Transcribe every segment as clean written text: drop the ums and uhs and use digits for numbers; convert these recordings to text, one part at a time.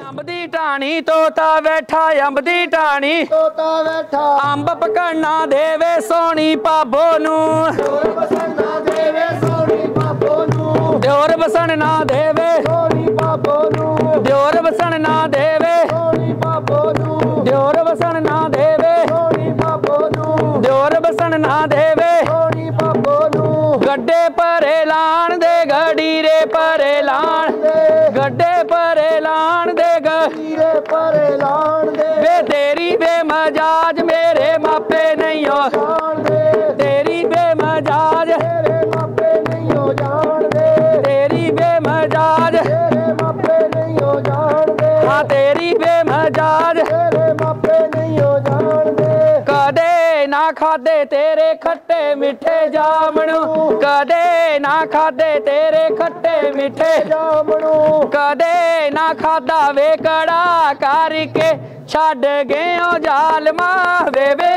अंब दी टाणी तोता बैठा अंब दी टाणी तोता बैठा अंब पकड़ना देवे सोनी भाबो नू दियोर बसन ना देवे सोनी भाबो नू दियोर बसन ना देवे सोनी भाबो नू दियोर बसन ना देवे सोनी भाबो नू दियोर बसन ना देवे सोनी भाबो नू दियोर बसन ना देवे सोनी भाबो नू गड्डे परे लाण दे गड़ी रे परे लाण गड्डे परे लाण दे हीरे परे लाण दे वे तेरी बेमजाज मेरे मापे नहीं हो जान दे तेरी बेमजाज तेरे मापे नहीं हो जान दे तेरी बेमजाज तेरे मापे नहीं हो जान दे हाँ तेरी बेमजाज तेरे मापे नहीं हो जान दे कदे ना खादे तेरे खट्टे मिठे जामणू कदे ना खादे तेरे खट्टे मिठे जामणू कदे ना खादा वे कड़ा करके छड़ गए जालमा वे वे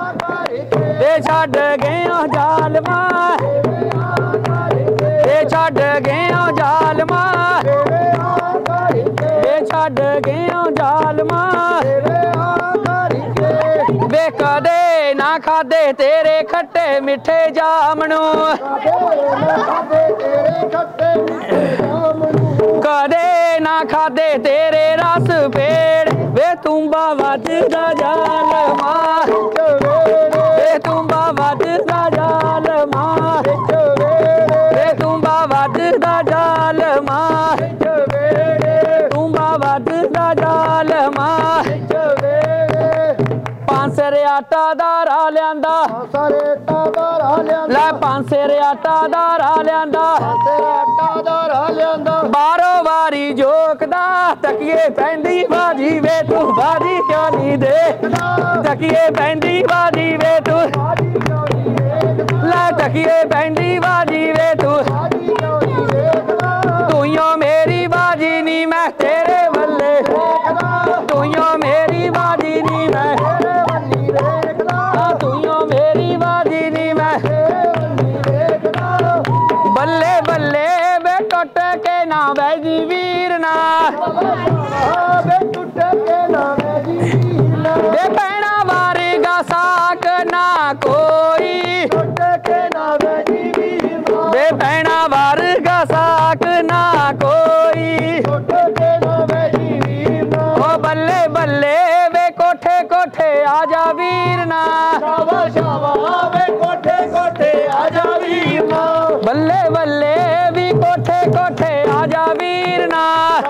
छड़ गए जालमा वे छड़ गए जालमा वे छड़ गए जालमा वे कदे ना खादे तेरे खट्टे मिठे जामणू कदे ना खादे तेरे रस पेड़ वे तुम्बा वजदा जालमा वे तुम्बा वजदा जालमा वे तुम्बा वजदा जालमा तुम्बा वजदा जालमा पांसेर आटा दारा लियांदा सारे टादारा लियांदा ले पांसेर आटा दारा लियांदा तेरा टादारा लियांदा बारो बारी जोकदा तकिए पैंदी बाजी वे तू बाजी क्यों नहीं देखदा तकिए पैंदी बाजी वे तू ले तकिए पैंदी बाजी वे तू तूं मेरी बाजी नी मैं तेरे बल्ले तूं मेरी बाजी नी मैं तूं मेरी बाजी नी मैं बल्ले बल्ले वे टुट के ना बैजी वीर ना वे पैना वारेगा साक ना कोई वे पैना वारेगा साक ना कोई ओ बल्ले बल्ले वे कोठे कोठे आजा वीर ना बल्ले बल्ले भी कोठे कोठे आजा वीर ना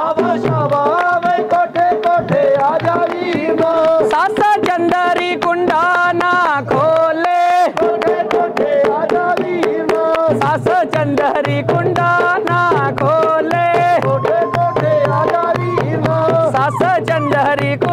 सास चंदरी कुंडा ना खोले सास चंदरी कुंडा ना खोले सास चंदरी